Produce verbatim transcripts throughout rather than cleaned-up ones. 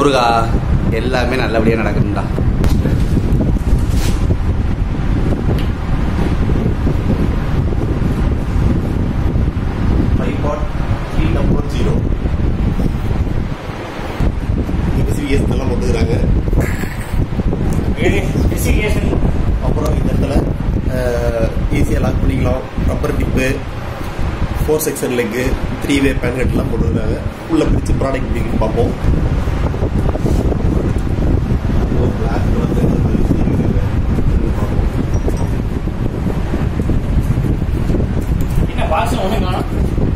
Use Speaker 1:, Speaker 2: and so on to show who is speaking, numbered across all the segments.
Speaker 1: முருகா எல்லாமே நல்லபடியாக நடக்கணும்டா.
Speaker 2: Tripod three one zero specification எல்லாம் போட்டுக்கிறாங்க.
Speaker 3: ஸ்பெசிஃபிகேஷன்
Speaker 2: அப்புறம் இந்த இடத்துல ஈஸியாக லாக் பண்ணிக்கலாம். Rubber tip, four section leg, three way பேன்கெட்லாம் போட்டுருக்காங்க. உள்ள பிரித்து ப்ராடக்ட் பிடிக்கும் பார்ப்போம். பிளாக் வந்து
Speaker 3: என்ன வாசம் ஒன்று காணும்.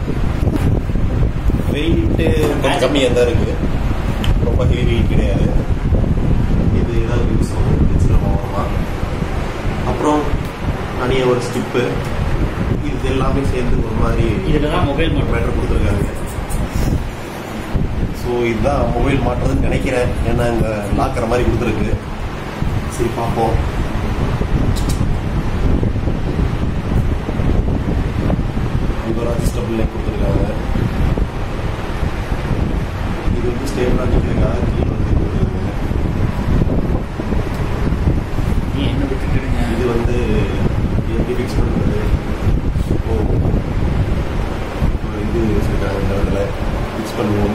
Speaker 2: வெயிட்டு கொஞ்சம் கம்மியாக தான் இருக்குது, ரொம்ப ஹெவி வெயிட் கிடையாது. இது ஏதாவது யூஸ் ஆகும். அப்புறம் தனியாக ஒரு ஸ்டிப்பு, இது எல்லாமே சேர்ந்து ஒரு மாதிரி
Speaker 3: இதில் தான் மொபைல்
Speaker 2: மேட்டர் கொடுத்துருக்காங்க. ஸோ இதுதான் மொபைல் மாட்டுறதுன்னு நினைக்கிறேன், ஏன்னா இங்கே லாக்கிற மாதிரி கொடுத்துருக்கு. சரி பார்ப்போம். இங்கே ஒரு அட்ஜஸ்டபிள் லைக் கொடுத்துருக்காங்க. இது வந்து ஸ்டேபிளாக நிற்கிறதுக்காக கீழே வந்து கொடுத்துருக்காங்க.
Speaker 3: என்ன விட்டுக்கிடுங்க.
Speaker 2: இது வந்து எப்படி ஃபிக்ஸ் பண்ணுறது? ஓ இது வச்சுருக்காங்க. இந்த இடத்துல ஃபிக்ஸ் பண்ணுவோம்.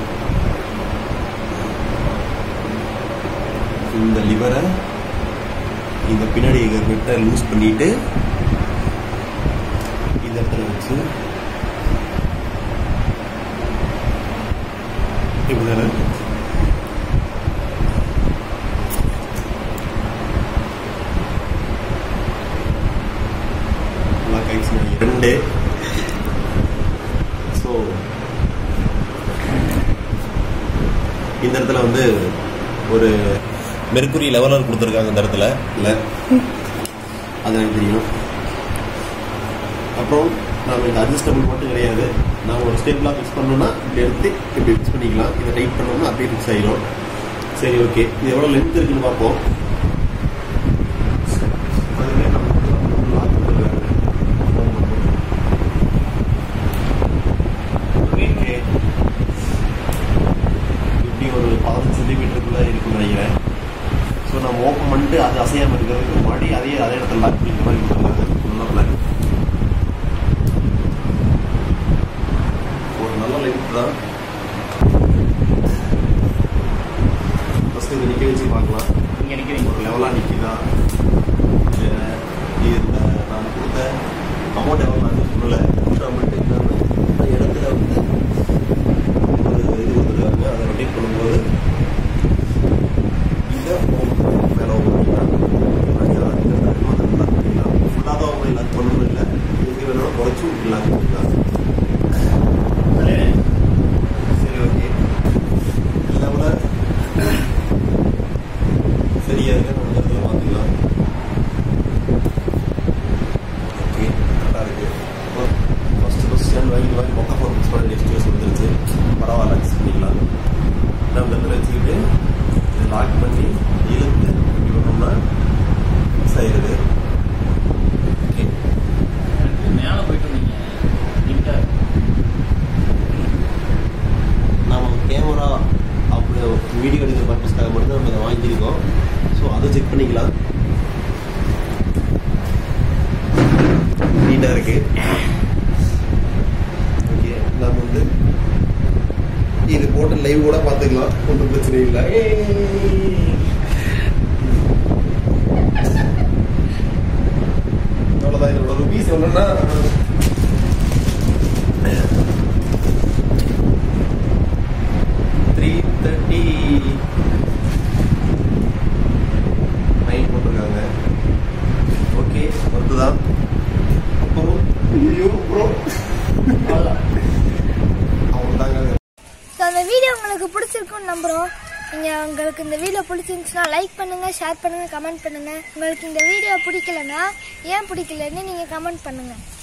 Speaker 2: இந்த லிவரை இந்த பின்னாடி கிட்ட லூஸ் பண்ணிட்டு இந்த இடத்துல வச்சு இப்படி ரெண்டு. ஸோ இந்த இடத்துல வந்து ஒரு மெர்க்குரி லெவலர் கொடுத்துருக்காங்க. இந்த இடத்துல இல்லை, அது எனக்கு தெரியும். அப்புறம் நாம் இந்த அட்ஜஸ்டபிள் மட்டும் கிடையாது, நாம் ஒரு ஸ்டேபிளாக ஃபிக்ஸ் பண்ணோம்னா இப்படி எடுத்து இப்படி ஃபிக்ஸ் பண்ணிக்கலாம். இதை டைட் பண்ணோம்னா அப்படியே ஃபிக்ஸ் ஆகிடும். சரி, ஓகே. இது எவ்வளோ லென்த் இருக்குன்னு பார்ப்போம். அதுவே நம்ம இப்படி ஒரு பதினஞ்சு சென்டிமீட்டருக்குள்ளே இருக்குன்னு நினைக்கிறேன். ஸோ நம்ம ஓப்பன் பண்ணிட்டு அது அசையாமல் இருக்கிறதுக்கு முன்னாடி அதே அதே இடத்துல லாக் பண்ணிக்கிற மாதிரி கொடுத்துருக்காங்க. ஃபுல்லாக பிளாக். ஒரு நல்ல லென்த் தான். ஃபஸ்ட்டு இதை நிற்க வச்சு பார்க்கலாம்.
Speaker 3: நீங்கள் நிற்கிறீங்க
Speaker 2: ஒரு லெவலாக நிற்கிதா, இந்த நான் கொடுத்த அமௌண்ட் எவ்வளோ நான் சொல்லலை. மட்டும் இந்த இடத்துல வந்து ஒரு இது கொடுத்துருக்காங்க. அதை ரொட்டேட் பண்ணும்போது இதை மேலே பண்ணிக்கலாம். ஃபுல்லாக தான் அவங்க லாக் பண்ணணும் இல்லை, இதுக்கு வேணும் குறைச்சும் லாக் பண்ணிக்கலாம். சரி, ஓகே. லெவலில் சரியாக இருக்க நம்ம இடத்துல பார்த்துக்கலாம். ஓகே, கரெக்டாக இருக்குது. ஃபஸ்ட்டு ஃபஸ்ட் ஸ்டாண்ட் வாங்கி வாங்கி மொக்க ஃபோன் ஃபிக்ஸ் பண்ண நெக்ஸ்ட் யூஸ் வந்துருச்சு. பரவாயில்ல, அட்ஜஸ்ட் பண்ணிக்கலாம். நம்ம இடத்துல வச்சுக்கிட்டு இதை லாக் பண்ணி இழுத்து இப்படி பண்ணோம்னா ஃபிக்ஸ் ஆகிடுது. ஓகே,
Speaker 3: மேலே போயிட்டு வந்தீங்க.
Speaker 2: நம்ம கேமரா அப்படி வீடியோ எடுக்கிற பர்பஸ்க்காக மட்டும் நம்ம அதை வாங்கியிருக்கோம். ஸோ அதை செக் பண்ணிக்கலாம். நீட்டாக இருக்குது. ஓகே, நம்ம வந்து இது போட்டு லைவ் கூட பார்த்துக்கலாம், ஒன்றும் பிரச்சனை இல்லை. அவ்வளோதான். இதோட ருபீஸ் எவ்வளோன்னா த்ரீ தேர்ட்டி நைன் போட்டிருக்காங்க. ஓகே, ஒருத்துதான். அப்புறம் ஐயோ ப்ரோ அவ்வளோதாங்க.
Speaker 4: ஸோ அந்த வீடியோ உங்களுக்கு பிடிச்சிருக்குன்னு நம்புகிறோம். நீங்கள் உங்களுக்கு இந்த வீடியோ பிடிச்சிருந்துச்சுன்னா லைக் பண்ணுங்கள், ஷேர் பண்ணுங்கள், கமெண்ட் பண்ணுங்கள். உங்களுக்கு இந்த வீடியோ பிடிக்கலன்னா ஏன் பிடிக்கலன்னு நீங்கள் கமெண்ட் பண்ணுங்கள்.